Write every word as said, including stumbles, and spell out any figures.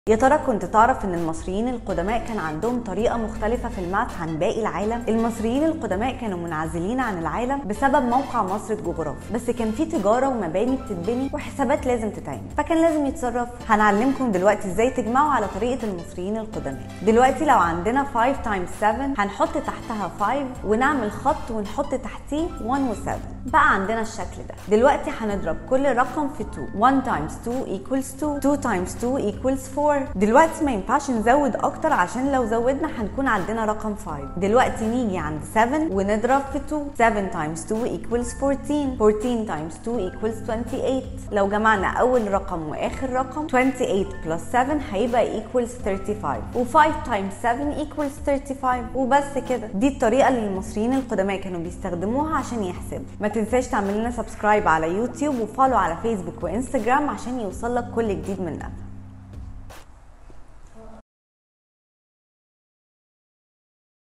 يا ترى كنت تعرف ان المصريين القدماء كان عندهم طريقة مختلفة في الماث عن باقي العالم؟ المصريين القدماء كانوا منعزلين عن العالم بسبب موقع مصر الجغرافي، بس كان في تجارة ومباني بتتبني وحسابات لازم تتعمل، فكان لازم يتصرفوا. هنعلمكم دلوقتي ازاي تجمعوا على طريقة المصريين القدماء. دلوقتي لو عندنا خمسة تايمز سبعة هنحط تحتها خمسة ونعمل خط ونحط تحتيه واحد و سبعة، بقى عندنا الشكل ده. دلوقتي هنضرب كل رقم في اتنين، واحد تايمز اتنين equals اتنين، اتنين تايمز اتنين equals اربعة. دلوقتي ما ينفعش نزود اكتر عشان لو زودنا هنكون عندنا رقم خمسة. دلوقتي نيجي عند سبعة ونضرب في اتنين، سبعة تايمز اتنين equals اربعتاشر، اربعتاشر تايمز اتنين equals تمنية وعشرين. لو جمعنا اول رقم واخر رقم تمنية وعشرين بلس سبعة هيبقى equals خمسة وتلاتين، و5 تايمز سبعة equals خمسة وتلاتين. وبس كده، دي الطريقه اللي المصريين القدماء كانوا بيستخدموها عشان يحسبوا. ما تنساش تعمل لنا سبسكرايب على يوتيوب وفولو على فيسبوك وانستجرام عشان يوصلك كل جديد مننا.